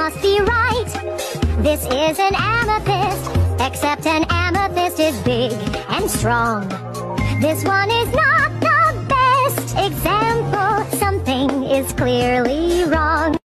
must be right. This is an amethyst, except an amethyst is big and strong. This one is not the best example. Something is clearly